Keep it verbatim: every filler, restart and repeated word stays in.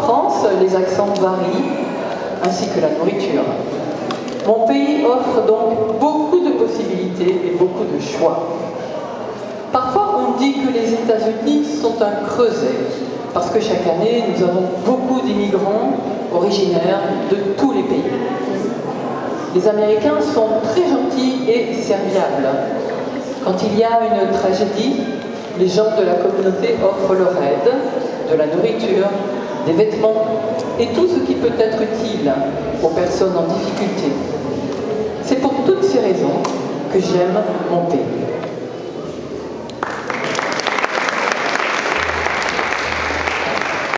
France, les accents varient, ainsi que la nourriture. Mon pays offre donc beaucoup de possibilités et beaucoup de choix. Parfois, on dit que les États-Unis sont un creuset, parce que chaque année, nous avons beaucoup d'immigrants originaires de tous les pays. Les Américains sont très gentils et serviables. Quand il y a une tragédie, les gens de la communauté offrent leur aide, de la nourriture, des vêtements et tout ce qui peut être utile aux personnes en difficulté. C'est pour toutes ces raisons que j'aime mon pays.